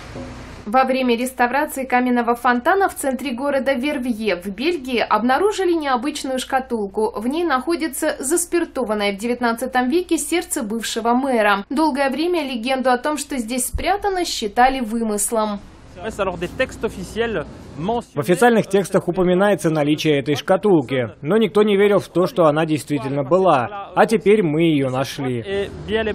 Во время реставрации каменного фонтана в центре города Вервье в Бельгии обнаружили необычную шкатулку. В ней находится заспиртованное в 19 веке сердце бывшего мэра. Долгое время легенду о том, что здесь спрятано, считали вымыслом. В официальных текстах упоминается наличие этой шкатулки, но никто не верил в то, что она действительно была. А теперь мы ее нашли.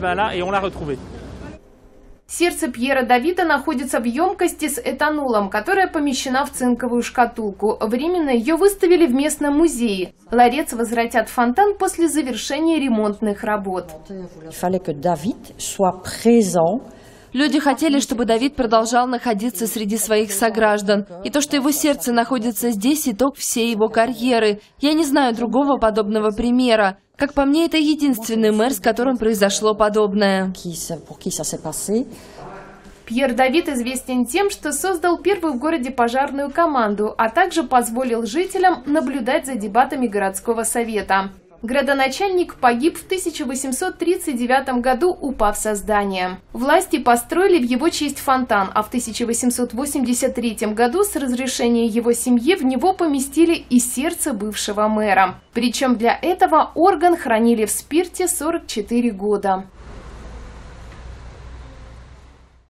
Сердце Пьера Давида находится в емкости с этанолом, которая помещена в цинковую шкатулку. Временно ее выставили в местном музее. Ларец возвратят в фонтан после завершения ремонтных работ. Люди хотели, чтобы Давид продолжал находиться среди своих сограждан. И то, что его сердце находится здесь, итог всей его карьеры. Я не знаю другого подобного примера. Как по мне, это единственный мэр, с которым произошло подобное. Пьер Давид известен тем, что создал первую в городе пожарную команду, а также позволил жителям наблюдать за дебатами городского совета. Градоначальник погиб в 1839 году, упав со здания. Власти построили в его честь фонтан, а в 1883 году с разрешения его семьи в него поместили и сердце бывшего мэра. Причем для этого орган хранили в спирте 44 года.